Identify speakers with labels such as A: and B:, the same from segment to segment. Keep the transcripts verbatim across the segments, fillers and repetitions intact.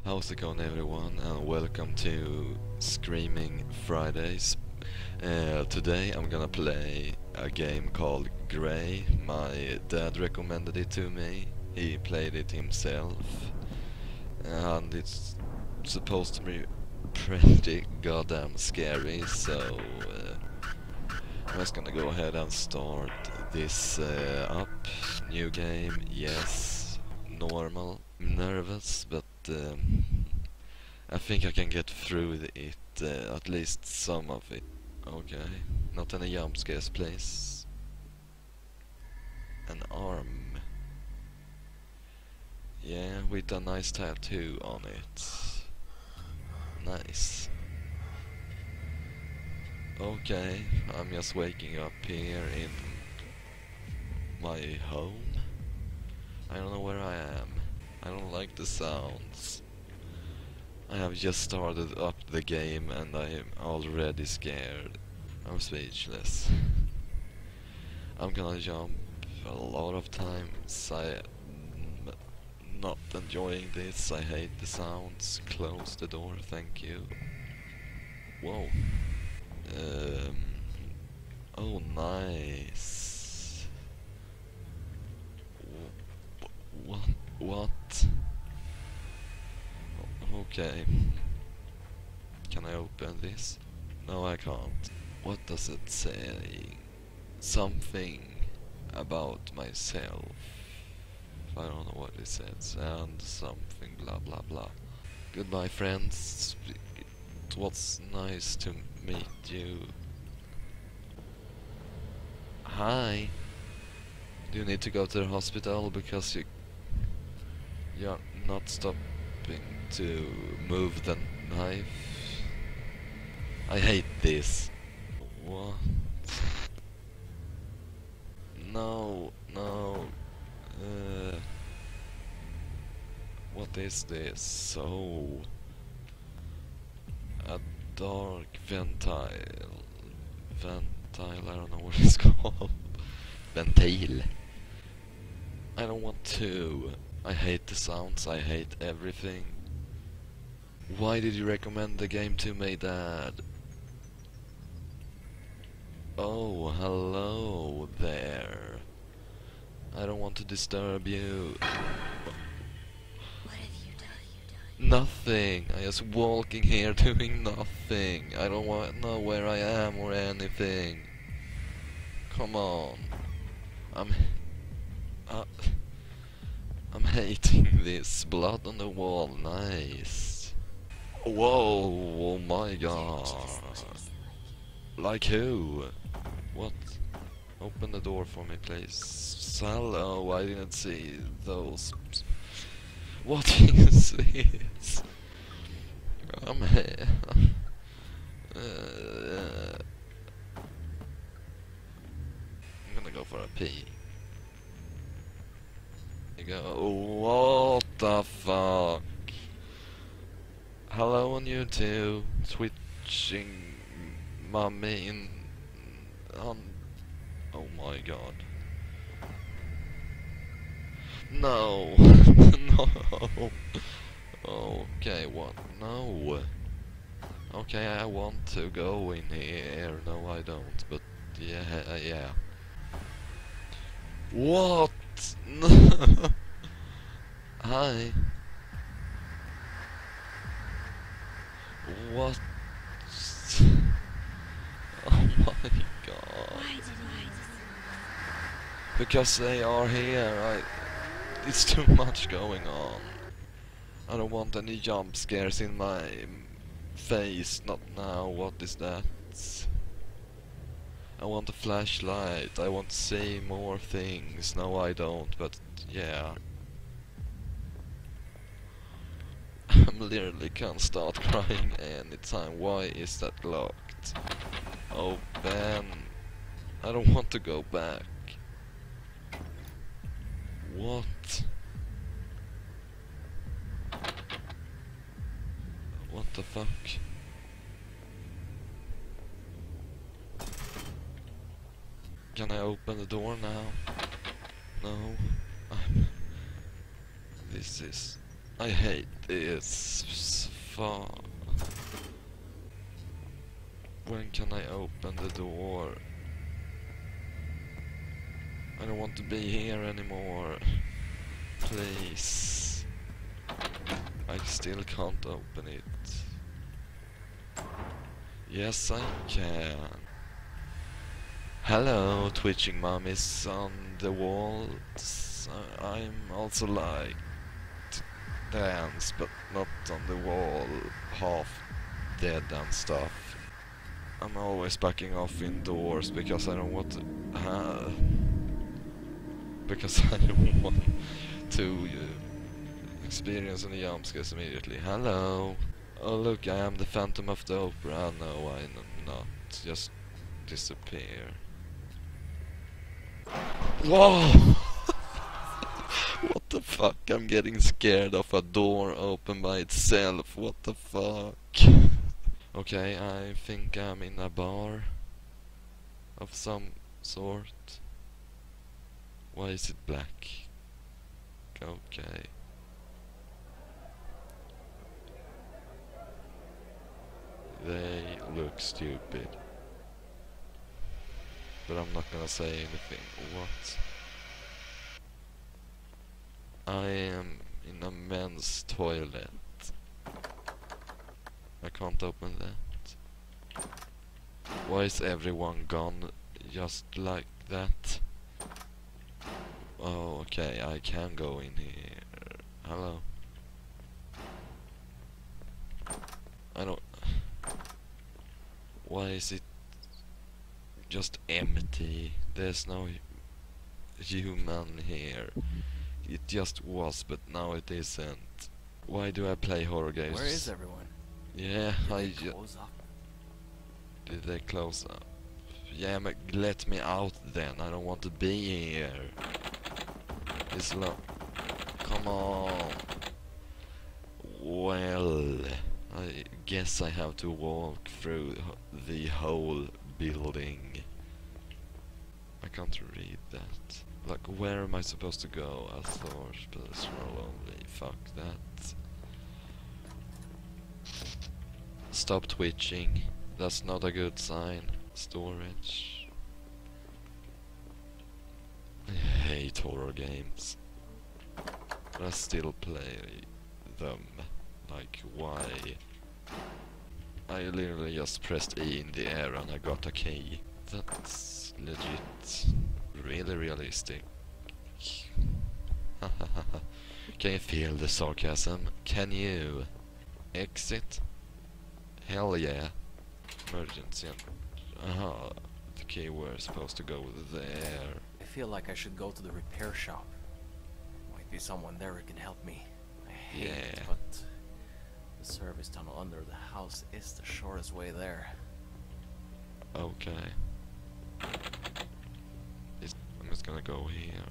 A: How's it going, everyone, and welcome to Screaming Fridays. Uh, today I'm gonna play a game called Grey. My dad recommended it to me. He played it himself, and it's supposed to be pretty goddamn scary, so uh, I'm just gonna go ahead and start this uh, up. New game, yes, normal. I'm nervous, but um, I think I can get through it, uh, at least some of it. Okay, not any jump scares, please. An arm. Yeah, with a nice tattoo on it. Nice. Okay, I'm just waking up here in my home. I don't know where I am. I don't like the sounds. I have just started up the game and I am already scared. I'm speechless. I'm gonna jump a lot of times. I'm not enjoying this. I hate the sounds. Close the door, thank you. Whoa. Um. Oh, nice. What? What? Okay. Can I open this? No, I can't. What does it say? Something about myself. I don't know what it says. And something blah blah blah. Goodbye, friends. It was nice to meet you. Hi. Do you need to go to the hospital because you you're not stopping to move the knife? I hate this. What? No, no. Uh, what is this? Oh, a dark ventile. Ventile, I don't know what it's called. Ventil. I don't want to. I hate the sounds, I hate everything. Why did you recommend the game to me, Dad? Oh, hello there. I don't want to disturb you.
B: What have you done?
A: Nothing. I just walking here doing nothing. I don't want know where I am or anything. Come on. I'm uh, I'm hating this. Blood on the wall. Nice. Whoa, oh my god. Like who? What? Open the door for me, please. Hello, I didn't see those. What is this? I'm here. Uh, I'm gonna go for a pee. You go. What the fuck? Hello on YouTube. Twitching mommy in on. Oh my god. No. No. Okay, what? No. Okay, I want to go in here. No, I don't. But yeah, yeah. What? No. Hi. What? Oh my god.
B: Why did I?
A: Because they are here. I. It's too much going on. I don't want any jump scares in my face. Not now. What is that? I want a flashlight. I want to see more things. No, I don't. But yeah. I literally can't start crying anytime. Why is that locked? Oh, Ben. I don't want to go back. What? What the fuck? Can I open the door now? No. I'm... This is I hate this. Fuck. When can I open the door? I don't want to be here anymore. Please. I still can't open it. Yes, I can. Hello, twitching mummies on the walls. I I'm also like to dance, but not on the wall, half dead and stuff. I'm always backing off indoors because I don't want to. Uh, because I don't want to uh, experience any jump scares immediately. Hello. Oh look, I am the Phantom of the Opera. No, I'm not. Just disappear. Whoa! What the fuck? I'm getting scared of a door open by itself. What the fuck? Okay, I think I'm in a bar of some sort. Why is it black? Okay. They look stupid. But I'm not gonna say anything. What? I am in a men's toilet. I can't open that. Why is everyone gone just like that? Oh, okay, I can go in here. Hello. I don't... Why is it just empty? There's no human here. It just was, but now it isn't. Why do I play horror games?
C: Where is everyone?
A: Yeah,
C: Did
A: I
C: they
A: ju-
C: close up?
A: Did they close up? Yeah, but let me out then. I don't want to be here. It's lo- Come on. Well, I guess I have to walk through h- the whole building. I can't read that. Like, where am I supposed to go? I thought, but it's not only. Fuck that. Stop twitching. That's not a good sign. Storage. I hate horror games. But I still play them. Like, why? I literally just pressed E in the air and I got a key. That's legit. Really realistic. Can you feel the sarcasm? Can you? Exit? Hell yeah. Emergency. Aha. The key we're supposed to go there.
C: I feel like I should go to the repair shop. Might be someone there who can help me. I hate it,
A: Yeah.
C: but the service tunnel under the house is the shortest way there.
A: Okay. It's, I'm just gonna go here.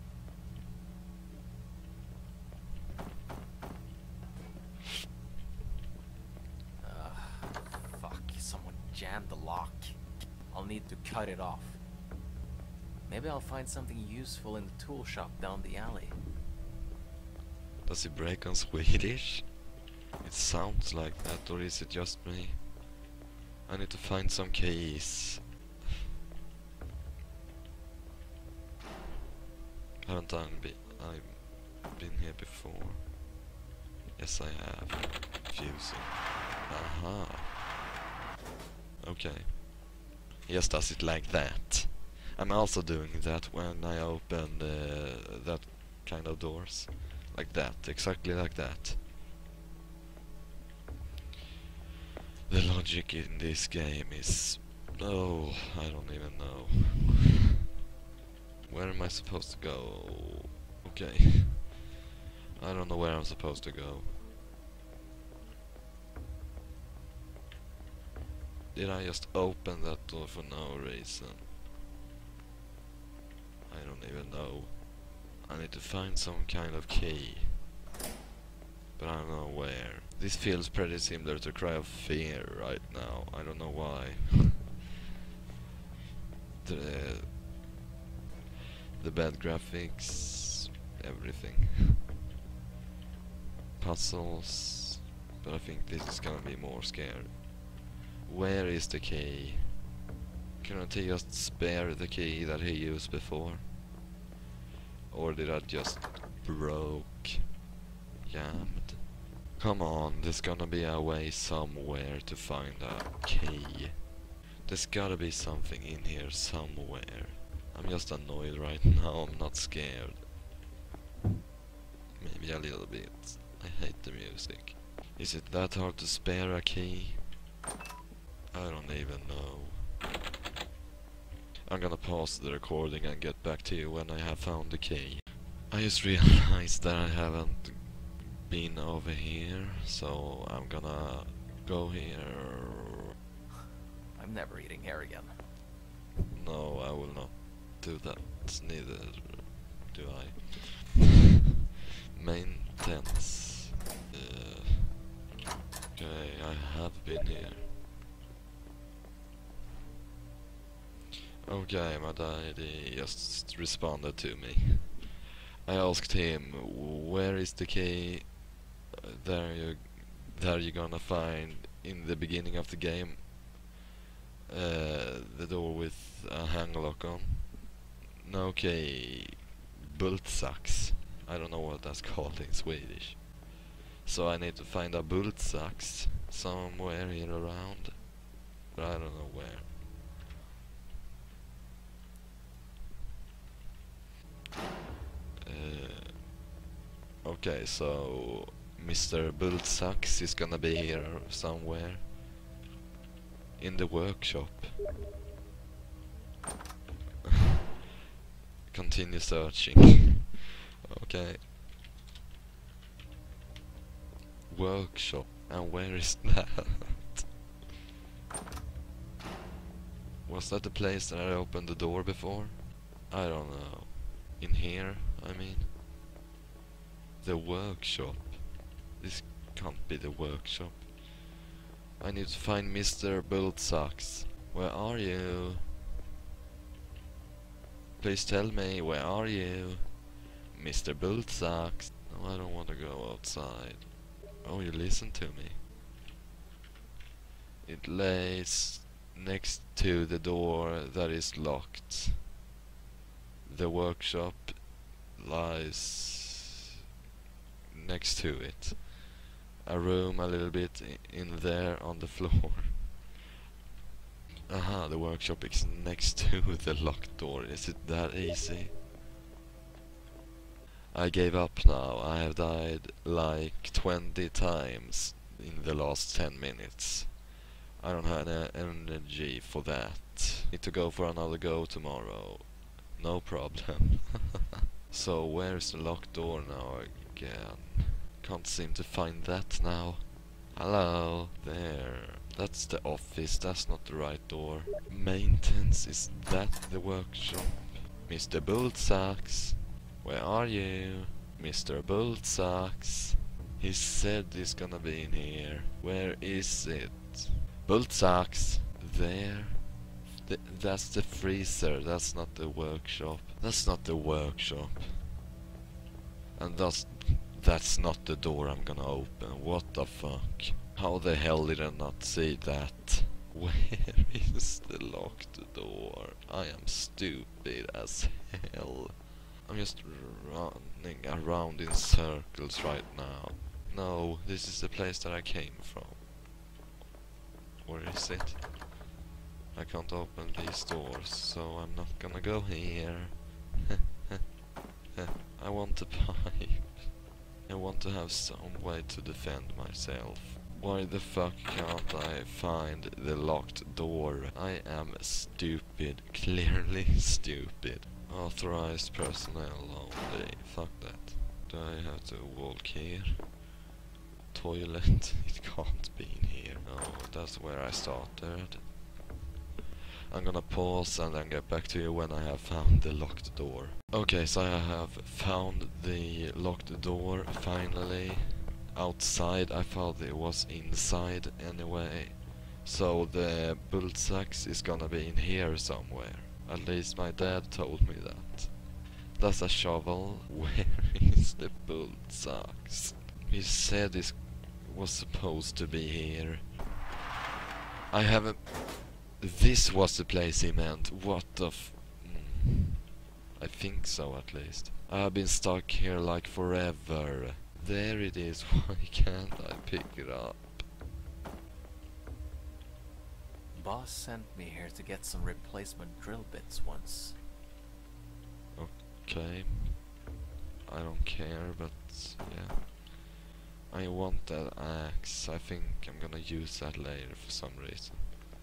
C: Uh, fuck, someone jammed the lock. I'll need to cut it off. Maybe I'll find something useful in the tool shop down the alley.
A: Does he break on Swedish? It sounds like that, or is it just me? I need to find some keys. Haven't I be I've been here before? Yes, I have. Fusing. Aha. Okay. He just does it like that. I'm also doing that when I open uh, that kind of doors. Like that, exactly like that. The logic in this game is... Oh, I don't even know. Where am I supposed to go? Okay. I don't know where I'm supposed to go. Did I just open that door for no reason? I don't even know. I need to find some kind of key. But I don't know where. This feels pretty similar to Cry of Fear right now. I don't know why. the the bad graphics, everything. puzzles, but I think this is gonna be more scary. Where is the key? Couldn't he just spare the key that he used before? Or did I just broke? Jammed? Come on, there's gonna be a way somewhere to find a key. There's gotta be something in here somewhere. I'm just annoyed right now, I'm not scared. Maybe a little bit. I hate the music. Is it that hard to spare a key? I don't even know. I'm gonna pause the recording and get back to you when I have found the key. I just realized that I haven't been over here, so I'm gonna go here.
C: I'm never eating here again.
A: No, I will not do that. Neither do I. Maintenance. Uh, okay, I have been here. Okay, my daddy just responded to me. I asked him, where is the key? Uh, there you, there you're gonna find in the beginning of the game. Uh, the door with a hang lock on. No key. Bultsax. I don't know what that's called in Swedish. So I need to find a bultsax somewhere here around, but I don't know where. Uh, okay, so Mister Bultsax is gonna be here somewhere in the workshop. Continue searching. Okay. Workshop. And where is that? Was that the place that I opened the door before? I don't know. In here, I mean. The workshop. This can't be the workshop. I need to find Mister Bultsax. Where are you? Please tell me, where are you? Mister Bultsax. No, I don't want to go outside. Oh, you listen to me. It lays next to the door that is locked. The workshop lies next to it. A room a little bit in there on the floor. Aha, the workshop is next to the locked door. Is it that easy? I gave up now. I have died like twenty times in the last ten minutes. I don't have any energy for that. Need to go for another go tomorrow. No problem. So where's the locked door now again? Can't seem to find that now. Hello, there. That's the office, that's not the right door. Maintenance, is that the workshop? Mister Bultsax, where are you? Mister Bultsax. He said he's gonna be in here. Where is it? Bultsax, there. Th that's the freezer, that's not the workshop. That's not the workshop. And that's, that's not the door I'm gonna open. What the fuck? How the hell did I not see that? Where is the locked door? I am stupid as hell. I'm just running around in circles right now. No, this is the place that I came from. Where is it? I can't open these doors, so I'm not gonna go here. I want a pipe. I want to have some way to defend myself. Why the fuck can't I find the locked door? I am stupid, clearly stupid. Authorized personnel only. Fuck that. Do I have to walk here? Toilet? It can't be in here. No, that's where I started. I'm gonna pause and then get back to you when I have found the locked door. Okay, so I have found the locked door finally. Outside, I thought it was inside anyway. So the Bultsax is gonna be in here somewhere. At least my dad told me that. That's a shovel. Where is the Bultsax? He said this was supposed to be here. I haven't... This was the place he meant. What the f... Mm. I think so, at least. I've been stuck here like forever. There it is. Why can't I pick it up?
C: Boss sent me here to get some replacement drill bits once.
A: Okay. I don't care, but yeah. I want that axe. I think I'm gonna use that later for some reason.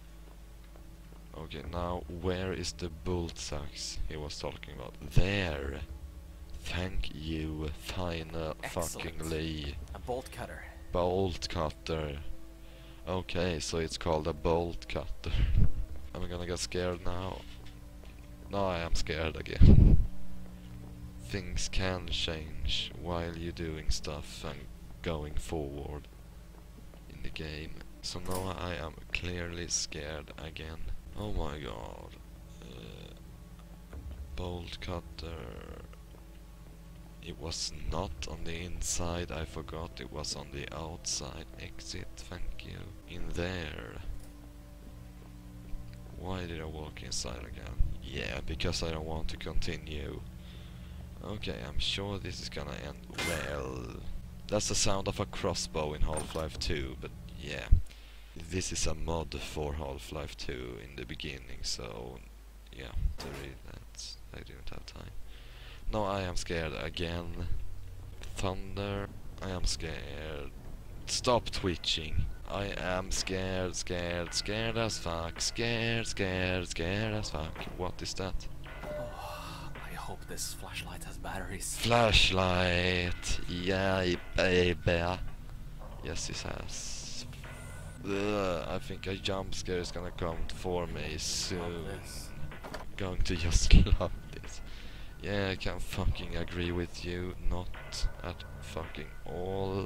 A: Okay, now where is the bolt axe he was talking about? There! Thank you, final
C: Excellent.
A: fucking Lee.
C: A bolt cutter.
A: Bolt cutter. Okay, so it's called a bolt cutter. I'm gonna get scared now. No, I am scared again. Things can change while you're doing stuff and going forward in the game. So now I am clearly scared again. Oh my god. Uh, bolt cutter. It was not on the inside, I forgot it was on the outside. Exit, thank you. In there. Why did I walk inside again? Yeah, because I don't want to continue. Okay, I'm sure this is gonna end well. That's the sound of a crossbow in Half-Life two, but yeah. This is a mod for Half-Life two in the beginning, so yeah, to read that, I didn't have time. No, I am scared again. Thunder, I am scared. Stop twitching. I am scared, scared, scared as fuck. Scared, scared, scared as fuck. What is that?
C: Oh, I hope this flashlight has batteries.
A: Flashlight. Yeah, baby. Yes, it has. Ugh, I think a jump scare is gonna come for me soon.
C: Love this.
A: Going to just love this. Yeah, I can fucking agree with you. Not at fucking all.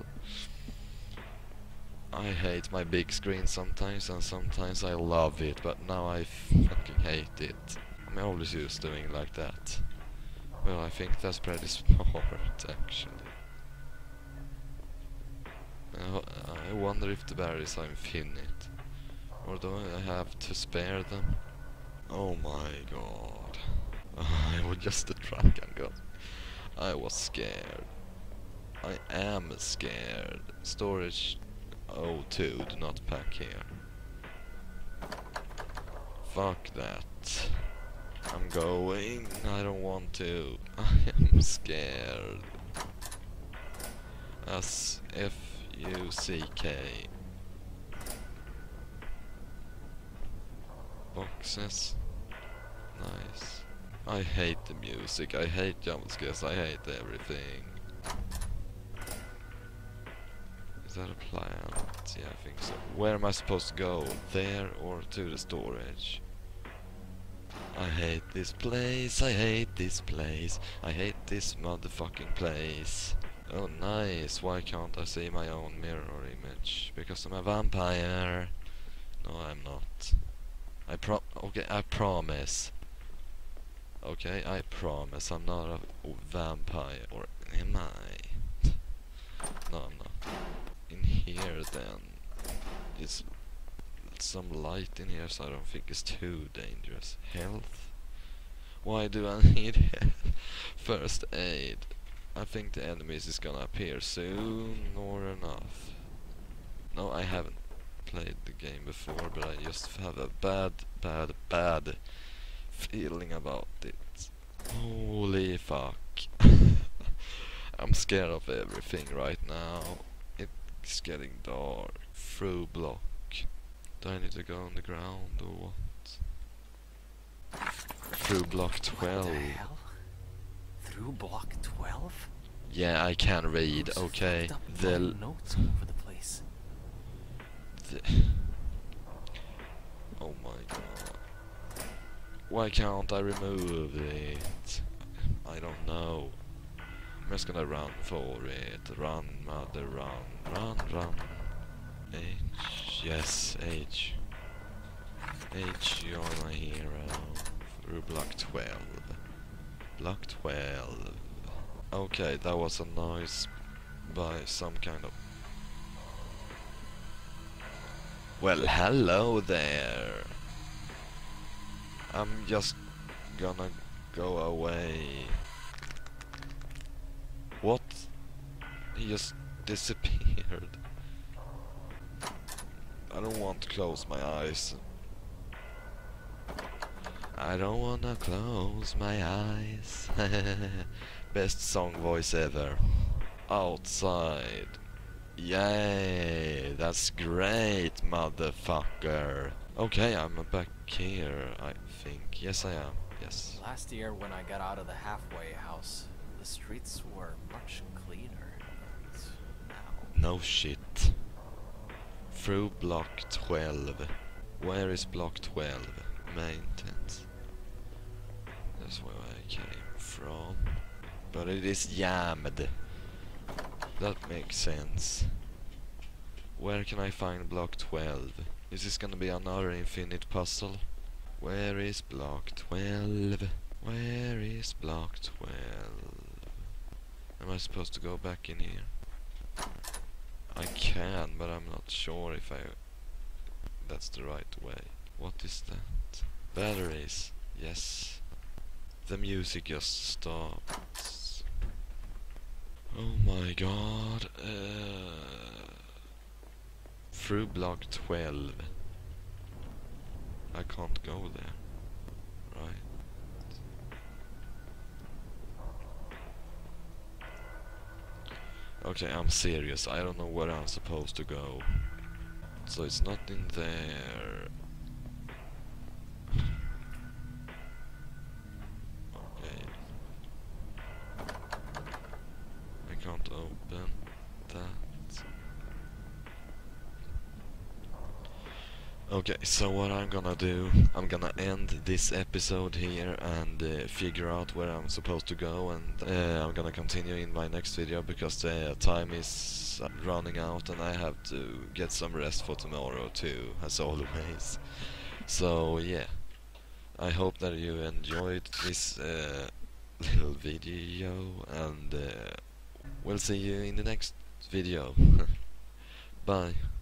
A: I hate my big screen sometimes, and sometimes I love it, but now I fucking hate it. I'm always used to doing like that. Well, I think that's pretty smart, actually. Uh, I wonder if the batteries are infinite. Or do I have to spare them? Oh my god. I was just a drunk and gun. I was scared. I am scared. Storage oh two, do not pack here. Fuck that. I'm going. I don't want to. I am scared. S F U C K. Boxes. Nice. I hate the music, I hate jump scares, I hate everything. Is that a plant? Yeah, I think so. Where am I supposed to go? There or to the storage? I hate this place, I hate this place, I hate this motherfucking place. Oh nice, why can't I see my own mirror image? Because I'm a vampire. No, I'm not. I pro- okay, I promise. Okay, I promise I'm not a vampire, or am I? No, I'm not. In here then, is some light in here, so I don't think it's too dangerous. Health? Why do I need health? First aid. I think the enemies is gonna appear soon or enough. No, I haven't played the game before, but I just have a bad, bad, bad feeling about it. Holy fuck. I'm scared of everything right now. It's getting dark. Through block. Do I need to go on the ground or what? Through block twelve.
C: What the hell? Through block twelve?
A: Yeah, I can read.
C: Who's
A: Okay.
C: fucked up
A: The
C: little notes all over the place.
A: The oh my god. Why can't I remove it? I don't know. I'm just gonna run for it. Run, mother, run. Run, run. H. Yes, H. H, you're my hero. Through block twelve. Block twelve. Okay, that was a nice by some kind of... Well, hello there. I'm just gonna go away. What? He just disappeared. I don't want to close my eyes. I don't wanna close my eyes. Best song voice ever. Outside. Yay, that's great, motherfucker. Okay, I'm back here, I think. Yes, I am. Yes.
C: Last year when I got out of the halfway house, the streets were much cleaner. But now...
A: No shit. Through block twelve. Where is block twelve? Maintenance. That's where I came from. But it is jammed. That makes sense. Where can I find block twelve? Is this gonna be another infinite puzzle? Where is block twelve? Where is block twelve? Am I supposed to go back in here? I can, but I'm not sure if I... that's the right way. What is that? Batteries. Yes. The music just stops. Oh my god. Uh, through block twelve. I can't go there. Right. Okay, I'm serious. I don't know where I'm supposed to go. So it's not in there. Okay. I can't open that. Okay, so what I'm gonna do, I'm gonna end this episode here and uh, figure out where I'm supposed to go, and uh, I'm gonna continue in my next video because the time is running out and I have to get some rest for tomorrow too, as always. So yeah, I hope that you enjoyed this uh, little video, and uh, we'll see you in the next video. Bye.